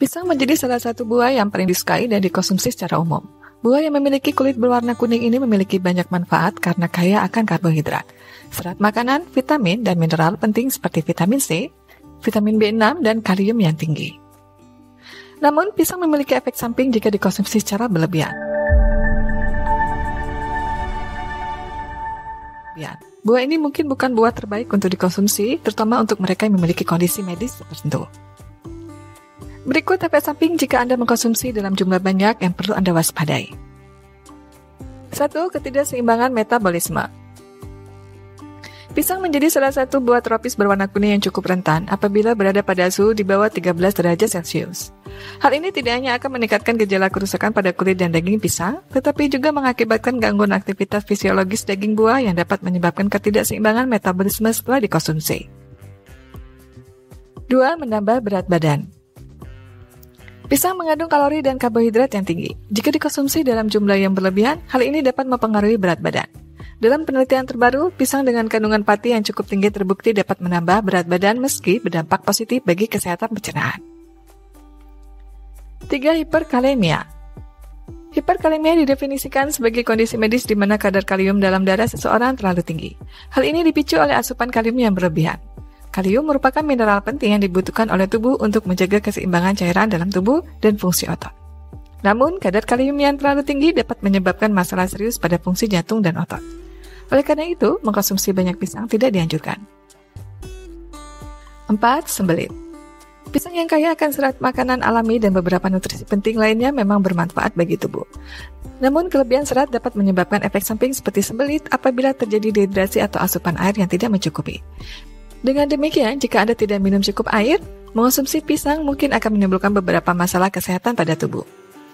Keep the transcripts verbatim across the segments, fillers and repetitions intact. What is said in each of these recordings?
Pisang menjadi salah satu buah yang paling disukai dan dikonsumsi secara umum. Buah yang memiliki kulit berwarna kuning ini memiliki banyak manfaat karena kaya akan karbohidrat, serat makanan, vitamin, dan mineral penting seperti vitamin C, vitamin B enam, dan kalium yang tinggi. Namun, pisang memiliki efek samping jika dikonsumsi secara berlebihan. Buah ini mungkin bukan buah terbaik untuk dikonsumsi, terutama untuk mereka yang memiliki kondisi medis tertentu. Berikut efek samping jika Anda mengkonsumsi dalam jumlah banyak yang perlu Anda waspadai. satu. Ketidakseimbangan metabolisme. Pisang menjadi salah satu buah tropis berwarna kuning yang cukup rentan apabila berada pada suhu di bawah tiga belas derajat Celcius. Hal ini tidak hanya akan meningkatkan gejala kerusakan pada kulit dan daging pisang, tetapi juga mengakibatkan gangguan aktivitas fisiologis daging buah yang dapat menyebabkan ketidakseimbangan metabolisme setelah dikonsumsi. dua. Menambah berat badan. Pisang mengandung kalori dan karbohidrat yang tinggi. Jika dikonsumsi dalam jumlah yang berlebihan, hal ini dapat mempengaruhi berat badan. Dalam penelitian terbaru, pisang dengan kandungan pati yang cukup tinggi terbukti dapat menambah berat badan meski berdampak positif bagi kesehatan pencernaan. tiga. Hiperkalemia. Hiperkalemia didefinisikan sebagai kondisi medis di mana kadar kalium dalam darah seseorang terlalu tinggi. Hal ini dipicu oleh asupan kalium yang berlebihan. Kalium merupakan mineral penting yang dibutuhkan oleh tubuh untuk menjaga keseimbangan cairan dalam tubuh dan fungsi otot. Namun, kadar kalium yang terlalu tinggi dapat menyebabkan masalah serius pada fungsi jantung dan otot. Oleh karena itu, mengkonsumsi banyak pisang tidak dianjurkan. empat. Sembelit. Pisang yang kaya akan serat makanan alami dan beberapa nutrisi penting lainnya memang bermanfaat bagi tubuh. Namun, kelebihan serat dapat menyebabkan efek samping seperti sembelit apabila terjadi dehidrasi atau asupan air yang tidak mencukupi. Dengan demikian, jika Anda tidak minum cukup air, mengonsumsi pisang mungkin akan menimbulkan beberapa masalah kesehatan pada tubuh.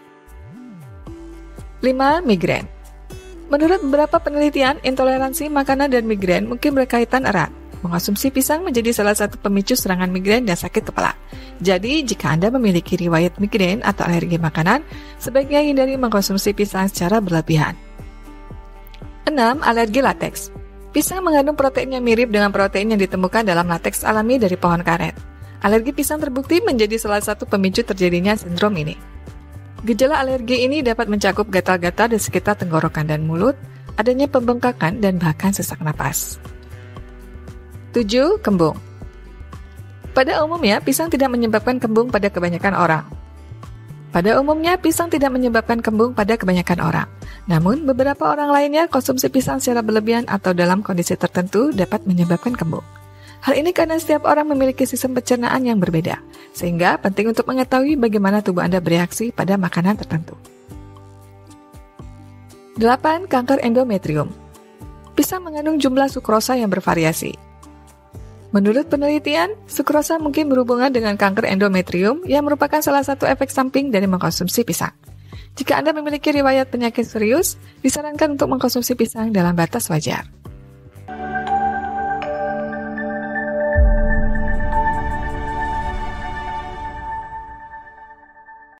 lima. Migrain. Menurut beberapa penelitian, intoleransi makanan dan migrain mungkin berkaitan erat. Mengonsumsi pisang menjadi salah satu pemicu serangan migrain dan sakit kepala. Jadi, jika Anda memiliki riwayat migrain atau alergi makanan, sebaiknya hindari mengkonsumsi pisang secara berlebihan. enam. Alergi lateks. Pisang mengandung protein yang mirip dengan protein yang ditemukan dalam lateks alami dari pohon karet. Alergi pisang terbukti menjadi salah satu pemicu terjadinya sindrom ini. Gejala alergi ini dapat mencakup gatal-gatal di sekitar tenggorokan dan mulut, adanya pembengkakan, dan bahkan sesak napas. tujuh. Kembung. Pada umumnya, pisang tidak menyebabkan kembung pada kebanyakan orang. Pada umumnya, pisang tidak menyebabkan kembung pada kebanyakan orang. Namun, beberapa orang lainnya konsumsi pisang secara berlebihan atau dalam kondisi tertentu dapat menyebabkan kembung. Hal ini karena setiap orang memiliki sistem pencernaan yang berbeda, sehingga penting untuk mengetahui bagaimana tubuh Anda bereaksi pada makanan tertentu. delapan. Kanker endometrium. Pisang mengandung jumlah sukrosa yang bervariasi. Menurut penelitian, sukrosa mungkin berhubungan dengan kanker endometrium yang merupakan salah satu efek samping dari mengkonsumsi pisang. Jika Anda memiliki riwayat penyakit serius, disarankan untuk mengkonsumsi pisang dalam batas wajar.